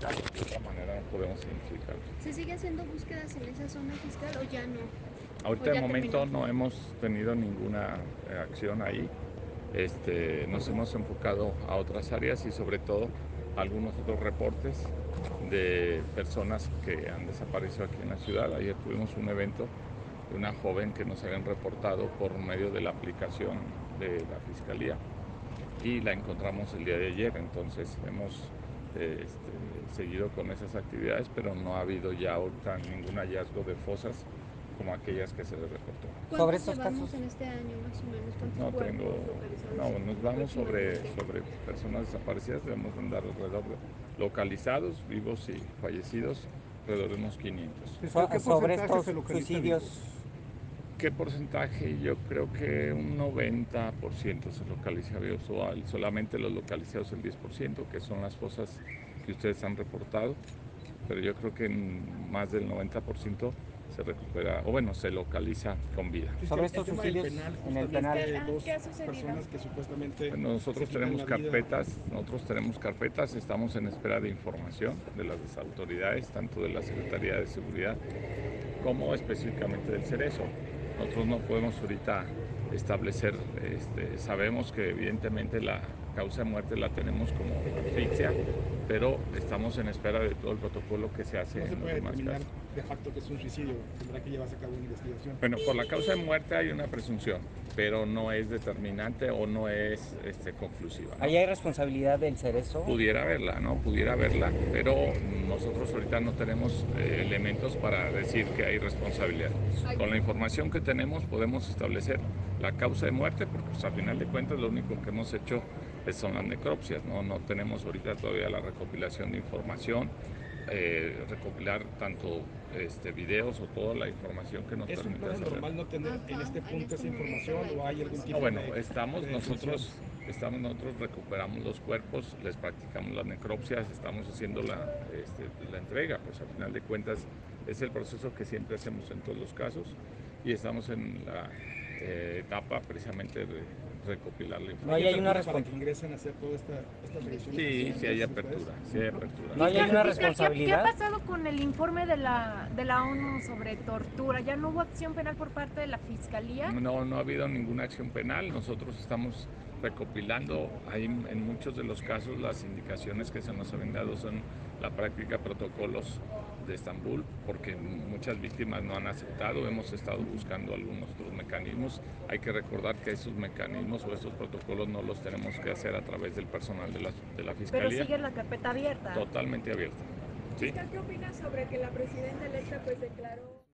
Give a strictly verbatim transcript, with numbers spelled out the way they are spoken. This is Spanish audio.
De otra manera no podemos identificar. ¿Se sigue haciendo búsquedas en esa zona fiscal o ya no? Ahorita de momento no hemos tenido ninguna eh, acción ahí. Este, nos hemos enfocado a otras áreas y sobre todo algunos otros reportes de personas que han desaparecido aquí en la ciudad. Ayer tuvimos un evento de una joven que nos habían reportado por medio de la aplicación de la Fiscalía y la encontramos el día de ayer. Entonces hemos eh, este, seguido con esas actividades, pero no ha habido ya ahorita ningún hallazgo de fosas como aquellas que se le reportó. ¿Cuántos sobre llevamos casos en este año más o menos? ¿Cuántos no cuerpos tengo, localizados? no, nos vamos sobre, sobre personas desaparecidas, debemos andar alrededor de localizados, vivos y fallecidos, alrededor de unos quinientos. So, ¿Qué sobre estos suicidios? ¿Qué porcentaje? Yo creo que un noventa por ciento se localiza vivo, solamente los localizados el diez por ciento, que son las fosas que ustedes han reportado, pero yo creo que en más del noventa por ciento se recupera, o bueno, se localiza con vida. Sobre estos suicidios en el penal, ¿Qué ha sucedido? Que supuestamente bueno, nosotros tenemos carpetas, nosotros tenemos carpetas, estamos en espera de información de las autoridades, tanto de la Secretaría de Seguridad como específicamente del Cerezo. Nosotros no podemos ahorita establecer, este, sabemos que evidentemente la causa de muerte la tenemos como asfixia, pero estamos en espera de todo el protocolo que se hace no se en los puede demás determinar casos. De facto que es un suicidio, tendrá que llevarse a cabo una investigación. Bueno, por la causa de muerte hay una presunción, pero no es determinante o no es este, conclusiva, ¿no? ¿Ahí hay responsabilidad del Cerezo? Pudiera haberla, ¿no? Pudiera haberla, pero nosotros ahorita no tenemos eh, elementos para decir que hay responsabilidad. Con la información que tenemos podemos establecer la causa de muerte, porque pues, a final de cuentas lo único que hemos hecho es, son las necropsias, ¿no? No tenemos ahorita todavía la recopilación de información, eh, recopilar tanto este, videos o toda la información que nos ¿Es un permita proceso saber. normal no tener Ajá, en este en punto este esa momento información la o hay algún información. tipo No, bueno, de estamos de nosotros, detención? estamos nosotros recuperamos los cuerpos, les practicamos las necropsias, estamos haciendo la, este, la entrega, pues al final de cuentas es el proceso que siempre hacemos en todos los casos y estamos en la eh, etapa precisamente de recopilar la ¿No hay información. hay una apertura para respons- que ingresen a hacer todas esta, estas revisiones? Sí, sí hay después? apertura, sí hay apertura. ¿No hay una Fiscal, ¿qué, qué ha responsabilidad? pasado con el informe de la, de la ONU sobre tortura? ¿Ya no hubo acción penal por parte de la Fiscalía? No, no ha habido ninguna acción penal. Nosotros estamos recopilando, hay en muchos de los casos las indicaciones que se nos habían dado son la práctica de protocolos de Estambul, porque muchas víctimas no han aceptado, hemos estado buscando algunos otros mecanismos. Hay que recordar que esos mecanismos o esos protocolos no los tenemos que hacer a través del personal de la, de la Fiscalía. Pero sigue la carpeta abierta. Totalmente abierta. ¿Sí? ¿Qué opina sobre que la presidenta electa pues declaró